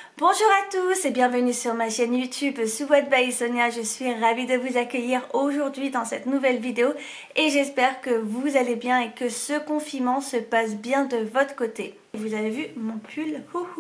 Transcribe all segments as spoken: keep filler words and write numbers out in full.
Bonjour à tous et bienvenue sur ma chaîne YouTube Sweat by Sonia. Je suis ravie de vous accueillir aujourd'hui dans cette nouvelle vidéo et j'espère que vous allez bien et que ce confinement se passe bien de votre côté. Vous avez vu mon pull?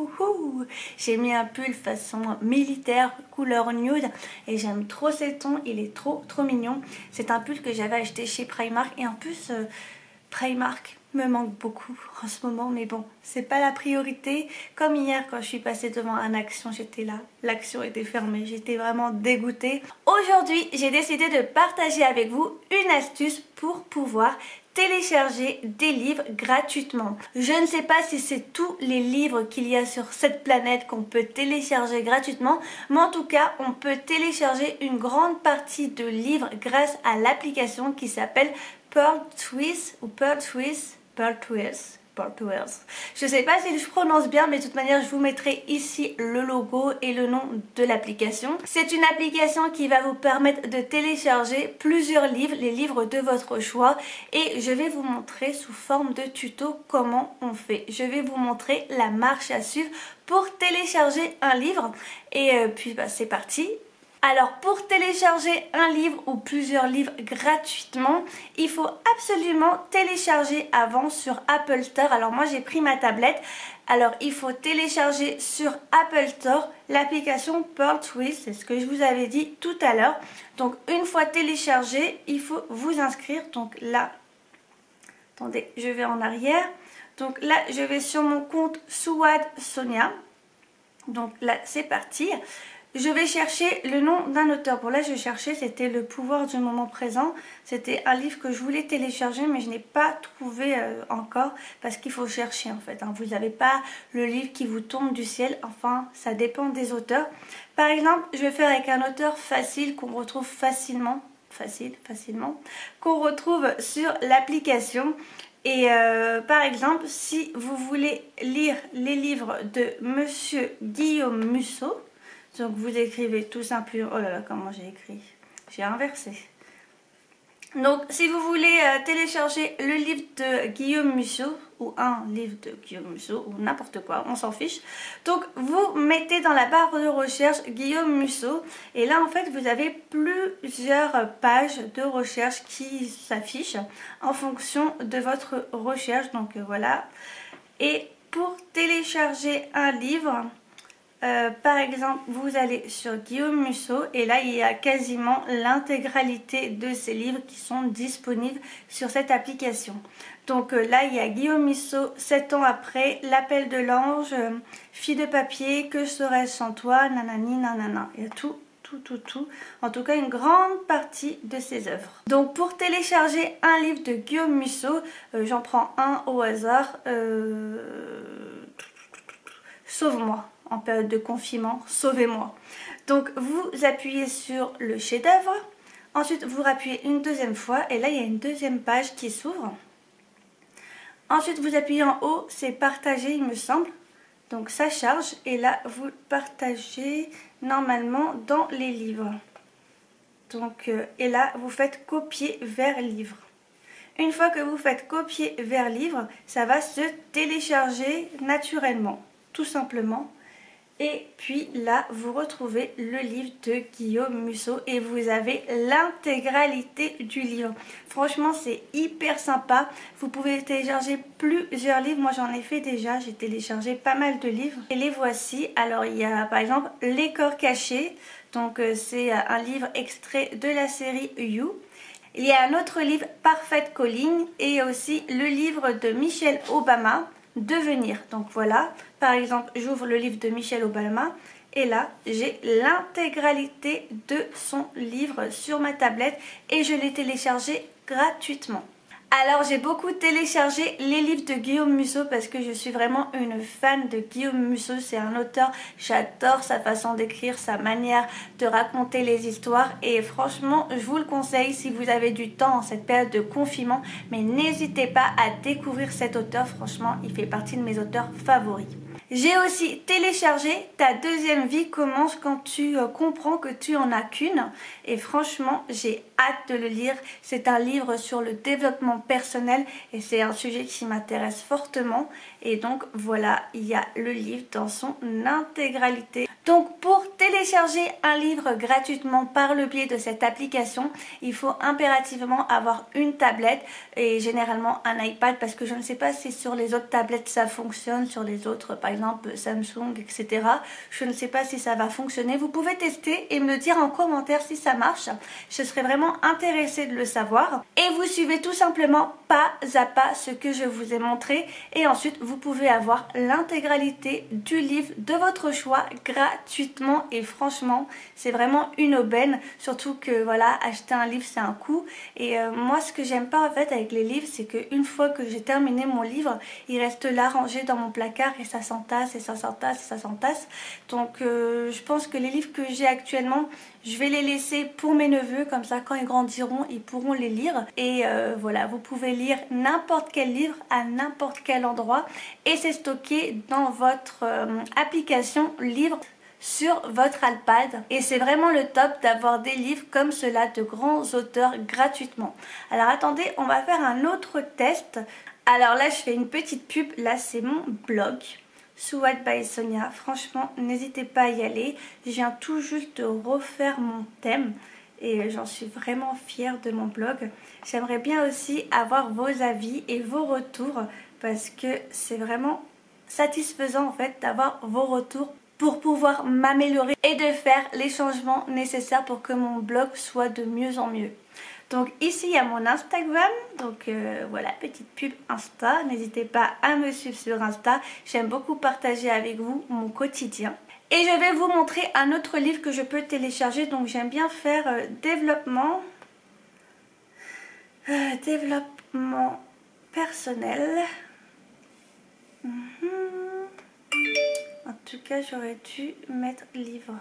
J'ai mis un pull façon militaire couleur nude et j'aime trop ces tons, il est trop trop mignon. C'est un pull que j'avais acheté chez Primark et en plus euh, Primark me manque beaucoup en ce moment, mais bon, c'est pas la priorité. Comme hier quand je suis passée devant un Action, j'étais là, l'action était fermée, j'étais vraiment dégoûtée. Aujourd'hui, j'ai décidé de partager avec vous une astuce pour pouvoir télécharger des livres gratuitement. Je ne sais pas si c'est tous les livres qu'il y a sur cette planète qu'on peut télécharger gratuitement, mais en tout cas, on peut télécharger une grande partie de livres grâce à l'application qui s'appelle Pearl Twist ou Pearl Twist. Pearl Twist, Pearl Twist. Je sais pas si je prononce bien, mais de toute manière, je vous mettrai ici le logo et le nom de l'application. C'est une application qui va vous permettre de télécharger plusieurs livres, les livres de votre choix. Et je vais vous montrer sous forme de tuto comment on fait. Je vais vous montrer la marche à suivre pour télécharger un livre. Et euh, puis, bah, c'est parti. Alors pour télécharger un livre ou plusieurs livres gratuitement, il faut absolument télécharger avant sur Apple Store. Alors moi j'ai pris ma tablette. Alors il faut télécharger sur Apple Store l'application Pearl Twist, c'est ce que je vous avais dit tout à l'heure. Donc une fois téléchargé, il faut vous inscrire. Donc là, attendez, je vais en arrière. Donc là je vais sur mon compte Sweat Sonia. Donc là c'est parti. Je vais chercher le nom d'un auteur. Bon là je cherchais, c'était Le pouvoir du moment présent. C'était un livre que je voulais télécharger mais je n'ai pas trouvé euh, encore parce qu'il faut chercher en fait. Hein. Vous n'avez pas le livre qui vous tombe du ciel. Enfin ça dépend des auteurs. Par exemple je vais faire avec un auteur facile qu'on retrouve facilement. Facile, facilement. Qu'on retrouve sur l'application. Et euh, par exemple si vous voulez lire les livres de Monsieur Guillaume Musso. Donc vous écrivez tout simplement, oh là là comment j'ai écrit, j'ai inversé. Donc si vous voulez euh, télécharger le livre de Guillaume Musso ou un livre de Guillaume Musso ou n'importe quoi, on s'en fiche. Donc vous mettez dans la barre de recherche Guillaume Musso et là en fait vous avez plusieurs pages de recherche qui s'affichent en fonction de votre recherche. Donc euh, voilà. Et pour télécharger un livre, Euh, par exemple, vous allez sur Guillaume Musso et là il y a quasiment l'intégralité de ces livres qui sont disponibles sur cette application. Donc euh, là il y a Guillaume Musso, sept ans après, L'appel de l'ange, euh, Fille de papier, Que serais-je sans toi, nanani nanana. Il y a tout, tout, tout, tout. En tout cas une grande partie de ses œuvres. Donc pour télécharger un livre de Guillaume Musso, euh, j'en prends un au hasard. Euh... Sauve-moi. En période de confinement, sauvez-moi. Donc vous appuyez sur le chef-d'œuvre, ensuite vous rappuyez une deuxième fois et là il y a une deuxième page qui s'ouvre. Ensuite vous appuyez en haut, c'est partager il me semble. Donc ça charge et là vous partagez normalement dans les livres. Donc euh, et là vous faites copier vers livre. Une fois que vous faites copier vers livre, ça va se télécharger naturellement, tout simplement. Et puis là, vous retrouvez le livre de Guillaume Musso et vous avez l'intégralité du livre. Franchement, c'est hyper sympa. Vous pouvez télécharger plusieurs livres. Moi, j'en ai fait déjà. J'ai téléchargé pas mal de livres. Et les voici. Alors, il y a par exemple Les corps cachés. Donc, euh, c'est un livre extrait de la série You. Il y a un autre livre, Perfect Calling. Et aussi le livre de Michelle Obama. Devenir. Donc voilà, par exemple j'ouvre le livre de Michelle Obama et là j'ai l'intégralité de son livre sur ma tablette et je l'ai téléchargé gratuitement. Alors j'ai beaucoup téléchargé les livres de Guillaume Musso parce que je suis vraiment une fan de Guillaume Musso. C'est un auteur, j'adore sa façon d'écrire, sa manière de raconter les histoires et franchement je vous le conseille si vous avez du temps en cette période de confinement. Mais n'hésitez pas à découvrir cet auteur, franchement il fait partie de mes auteurs favoris. J'ai aussi téléchargé Ta deuxième vie commence quand tu euh, comprends que tu en as qu'une. Et franchement, j'ai hâte de le lire. C'est un livre sur le développement personnel et c'est un sujet qui m'intéresse fortement. Et donc voilà, il y a le livre dans son intégralité. Donc pour télécharger un livre gratuitement par le biais de cette application, il faut impérativement avoir une tablette et généralement un iPad, parce que je ne sais pas si sur les autres tablettes ça fonctionne, sur les autres par exemple Samsung, et cetera. Je ne sais pas si ça va fonctionner. Vous pouvez tester et me dire en commentaire si ça marche. Je serais vraiment intéressée de le savoir. Et vous suivez tout simplement pas à pas ce que je vous ai montré et ensuite vous pouvez avoir l'intégralité du livre de votre choix gratuitement. Et franchement c'est vraiment une aubaine, surtout que voilà, acheter un livre c'est un coût. Et euh, moi ce que j'aime pas en fait avec les livres, c'est qu'une fois que j'ai terminé mon livre, il reste là rangé dans mon placard et ça s'entasse et ça s'entasse et ça s'entasse. Donc euh, je pense que les livres que j'ai actuellement, je vais les laisser pour mes neveux, comme ça quand ils grandiront ils pourront les lire. Et euh, voilà, vous pouvez lire n'importe quel livre à n'importe quel endroit et c'est stocké dans votre euh, application livre sur votre iPad. Et c'est vraiment le top d'avoir des livres comme cela de grands auteurs gratuitement. Alors attendez, on va faire un autre test. Alors là je fais une petite pub, là c'est mon blog Sweat by Sonia. Franchement n'hésitez pas à y aller, je viens tout juste de refaire mon thème et j'en suis vraiment fière de mon blog. J'aimerais bien aussi avoir vos avis et vos retours parce que c'est vraiment satisfaisant en fait d'avoir vos retours pour pouvoir m'améliorer et de faire les changements nécessaires pour que mon blog soit de mieux en mieux. Donc ici il y a mon Instagram, donc euh, voilà, petite pub Insta, n'hésitez pas à me suivre sur Insta, j'aime beaucoup partager avec vous mon quotidien. Et je vais vous montrer un autre livre que je peux télécharger, donc j'aime bien faire euh, développement, euh, développement personnel. Mmh. En tout cas j'aurais dû mettre livre.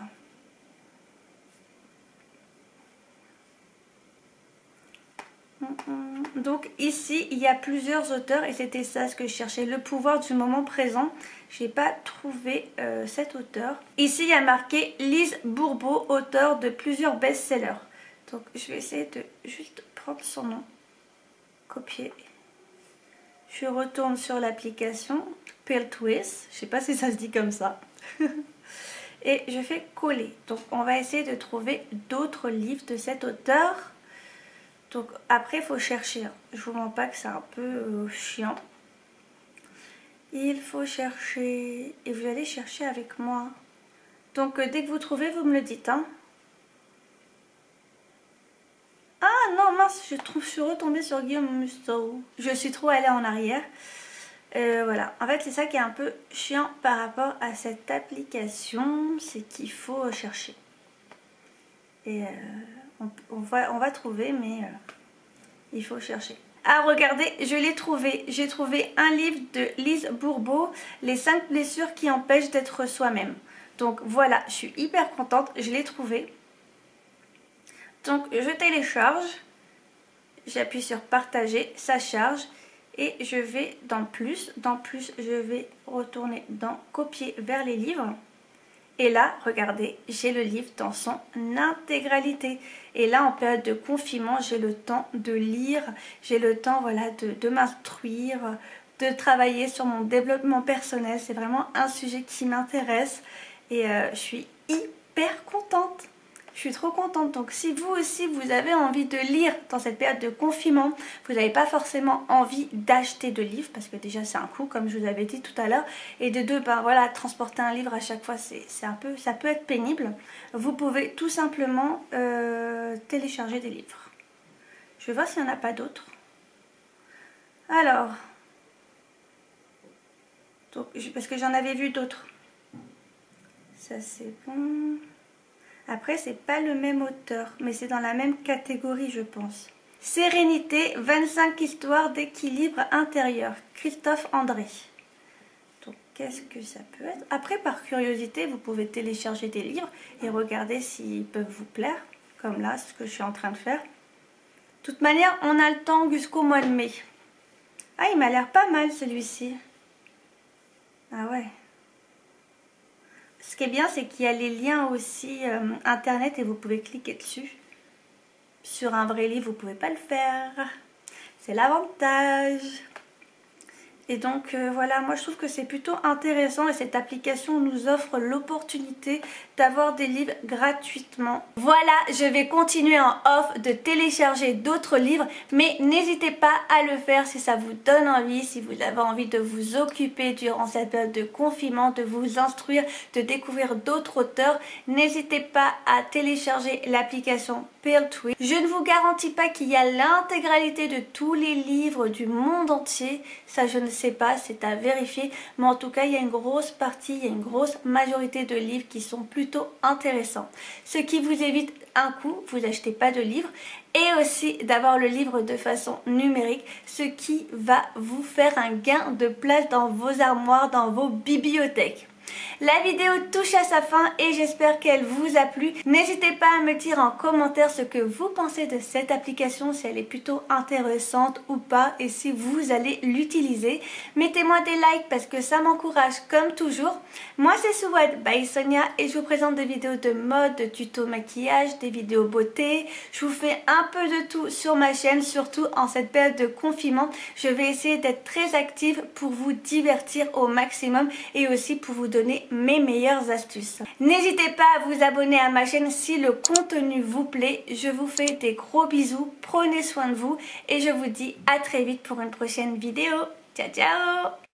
Donc ici il y a plusieurs auteurs et c'était ça ce que je cherchais, le pouvoir du moment présent. J'ai pas trouvé euh, cet auteur. Ici il y a marqué Lise Bourbeau, auteur de plusieurs best-sellers. Donc je vais essayer de juste prendre son nom, copier. Je retourne sur l'application Pearl Twist, je sais pas si ça se dit comme ça. Et je fais coller. Donc on va essayer de trouver d'autres livres de cet auteur. Donc après il faut chercher, je vous mens pas que c'est un peu euh, chiant. Il faut chercher et vous allez chercher avec moi. Donc euh, dès que vous trouvez vous me le dites. Hein. Ah non mince, je, trouve, je suis retombée sur Guillaume Musso. Je suis trop allée en arrière. Euh, voilà, en fait c'est ça qui est un peu chiant par rapport à cette application, c'est qu'il faut chercher. Et... Euh... On, on, va, on va trouver mais euh, il faut chercher. Ah regardez, je l'ai trouvé. J'ai trouvé un livre de Lise Bourbeau, Les cinq blessures qui empêchent d'être soi-même. Donc voilà, je suis hyper contente, je l'ai trouvé. Donc je télécharge, j'appuie sur partager, ça charge et je vais dans plus. Dans plus, je vais retourner dans copier vers les livres. Et là, regardez, j'ai le livre dans son intégralité. Et là, en période de confinement, j'ai le temps de lire, j'ai le temps voilà, de, de m'instruire, de travailler sur mon développement personnel. C'est vraiment un sujet qui m'intéresse et euh, je suis hyper contente. Je suis trop contente. Donc si vous aussi vous avez envie de lire dans cette période de confinement, vous n'avez pas forcément envie d'acheter de livres parce que déjà c'est un coût comme je vous avais dit tout à l'heure, et de deux, ben voilà, transporter un livre à chaque fois c'est un peu, ça peut être pénible. Vous pouvez tout simplement euh, télécharger des livres. Je vais voir s'il n'y en a pas d'autres. Alors, donc, parce que j'en avais vu d'autres. Ça c'est bon. Après, c'est pas le même auteur, mais c'est dans la même catégorie, je pense. Sérénité, vingt-cinq histoires d'équilibre intérieur. Christophe André. Donc, qu'est-ce que ça peut être? Après, par curiosité, vous pouvez télécharger des livres et regarder s'ils peuvent vous plaire. Comme là, ce que je suis en train de faire. De toute manière, on a le temps jusqu'au mois de mai. Ah, il m'a l'air pas mal, celui-ci. Ah ouais. Ce qui est bien, c'est qu'il y a les liens aussi euh, internet et vous pouvez cliquer dessus. Sur un vrai livre, vous ne pouvez pas le faire. C'est l'avantage. Et donc euh, voilà, moi je trouve que c'est plutôt intéressant et cette application nous offre l'opportunité d'avoir des livres gratuitement. Voilà, je vais continuer en off de télécharger d'autres livres, mais n'hésitez pas à le faire si ça vous donne envie, si vous avez envie de vous occuper durant cette période de confinement, de vous instruire, de découvrir d'autres auteurs. N'hésitez pas à télécharger l'application Perltwist. Je ne vous garantis pas qu'il y a l'intégralité de tous les livres du monde entier, ça je ne sais pas, c'est à vérifier, mais en tout cas il y a une grosse partie, il y a une grosse majorité de livres qui sont plutôt intéressants. Ce qui vous évite un coût, vous n'achetez pas de livres, et aussi d'avoir le livre de façon numérique, ce qui va vous faire un gain de place dans vos armoires, dans vos bibliothèques. La vidéo touche à sa fin et j'espère qu'elle vous a plu. N'hésitez pas à me dire en commentaire ce que vous pensez de cette application, si elle est plutôt intéressante ou pas et si vous allez l'utiliser. Mettez-moi des likes parce que ça m'encourage comme toujours. Moi c'est Souad by Sonia et je vous présente des vidéos de mode, de tutos maquillage, des vidéos beauté. Je vous fais un peu de tout sur ma chaîne, surtout en cette période de confinement. Je vais essayer d'être très active pour vous divertir au maximum et aussi pour vous donner mes meilleures astuces. N'hésitez pas à vous abonner à ma chaîne si le contenu vous plaît. Je vous fais des gros bisous, prenez soin de vous et je vous dis à très vite pour une prochaine vidéo. Ciao ciao!